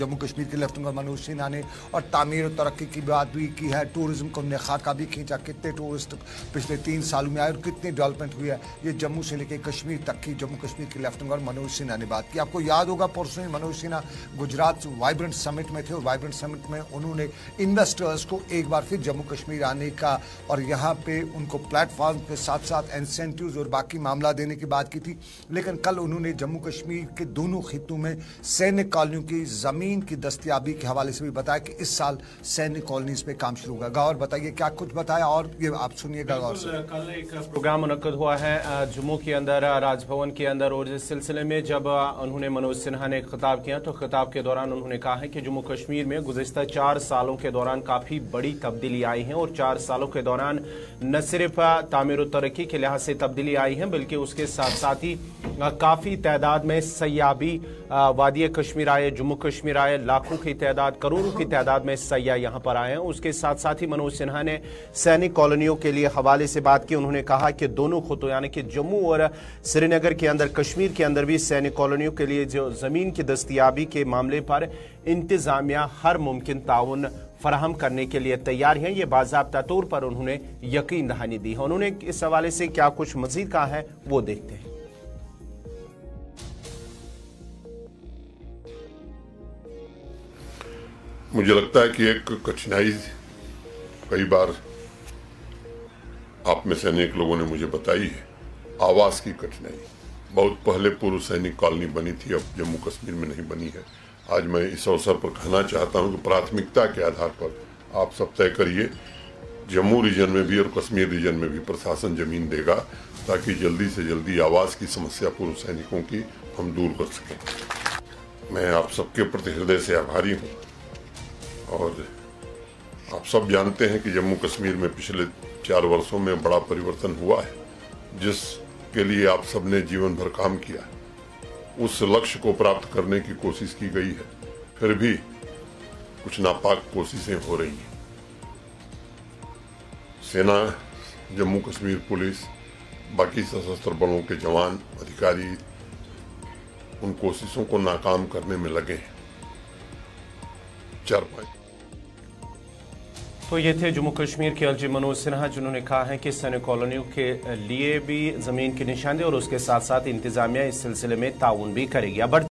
जम्मू कश्मीर के लेफ्टिनेंट मनोज सिन्हा ने, और तामीर और तरक्की की बात भी की है। टूरिज्म को उन्होंने खाका भी खींचा, कितने टूरिस्ट पिछले 3 सालों में आए और कितनी डेवलपमेंट हुई है। ये जम्मू से लेकर कश्मीर तक की जम्मू कश्मीर के लेफ्टिनेंट मनोज सिन्हा ने बात की। आपको याद होगा परसों मनोज सिन्हा गुजरात वाइब्रेंट समिट में थे और वाइब्रेंट समिट में उन्होंने इन्वेस्टर्स को एक बार फिर जम्मू कश्मीर आने का और यहाँ पे उनको प्लेटफॉर्म के साथ साथ इंसेंटिव्स और बाकी मामला देने की बात की थी। लेकिन कल उन्होंने जम्मू कश्मीर के दोनों खित्तों में सैन्य कॉलोनियों की जमीन की दस्तयाबी के हवाले से भी बताया कि इस साल सैन्य कॉलोनीज पे काम शुरू होगा। गौर बताइए क्या कुछ बताया, और ये आप सुनिएगा गौर से। कल एक प्रोग्राम मुनक्कद हुआ है जम्मू के अंदर, राजभवन के अंदर, और इस सिलसिले में जब उन्होंने मनोज सिन्हा ने खिताब किया तो खिताब के दौरान उन्होंने कहा है कि जम्मू कश्मीर में गुज़िश्ता 4 सालों के दौरान काफी बड़ी तब्दीली आई है, और 4 सालों के दौरान न सिर्फ तामीर और तरक्की के लिहाज से तब्दीली आई है, बल्कि उसके साथ साथ ही काफी तादाद में सयाह भी वादी कश्मीर आए, जम्मू कश्मीर आए, लाखों की तादाद, करोड़ों की तादाद में सयाह यहाँ पर आए हैं। उसके साथ साथ ही मनोज सिन्हा ने सैनिक कॉलोनियों के लिए हवाले से बात की। उन्होंने कहा कि दोनों खुतों यानी कि जम्मू और श्रीनगर के अंदर, कश्मीर के अंदर भी सैनिक कॉलोनियों के लिए जो जमीन की दस्तयाबी के मामले पर इंतजामिया हर मुमकिन ताउन फराहम करने के लिए तैयार हैं। ये बाज़ाब्ता तौर पर उन्होंने यकीन दहानी दी है। उन्होंने इस हवाले से क्या कुछ मजीद कहा है वो देखते हैं। मुझे लगता है कि एक कठिनाई कई बार आप में से अनेक लोगों ने मुझे बताई है, आवास की कठिनाई। बहुत पहले पूर्व सैनिक कॉलोनी बनी थी, अब जम्मू कश्मीर में नहीं बनी है। आज मैं इस अवसर पर कहना चाहता हूं कि प्राथमिकता के आधार पर आप सब तय करिए, जम्मू रीजन में भी और कश्मीर रीजन में भी प्रशासन जमीन देगा ताकि जल्दी से जल्दी आवास की समस्या पूर्व सैनिकों की हम दूर कर सकें। मैं आप सबके प्रति हृदय से आभारी हूँ, और आप सब जानते हैं कि जम्मू कश्मीर में पिछले 4 वर्षों में बड़ा परिवर्तन हुआ है, जिसके लिए आप सबने जीवन भर काम किया। उस लक्ष्य को प्राप्त करने की कोशिश की गई है, फिर भी कुछ नापाक कोशिशें हो रही हैं। सेना, जम्मू कश्मीर पुलिस, बाकी सशस्त्र बलों के जवान, अधिकारी उन कोशिशों को नाकाम करने में लगे हैं। 4-5 तो ये थे जम्मू कश्मीर के एलजी मनोज सिन्हा, जिन्होंने कहा है कि सैन्य कॉलोनियों के लिए भी जमीन की निशानदेही और उसके साथ साथ इंतजामिया इस सिलसिले में ताउन भी करेगी।